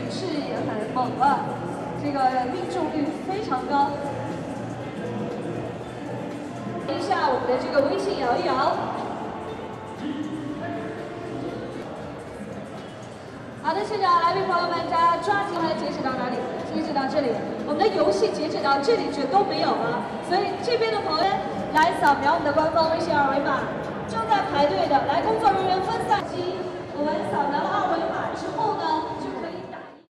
势也很猛啊，这个命中率非常高。一下我们的这个微信摇一摇。好的，现场来宾朋友们，大家抓紧来截止到哪里？截止到这里。我们的游戏截止到这里就都没有了，所以这边的朋友来扫描我们的官方微信二维码。正在排队的，来工作人员分散机，我们扫描了2维码。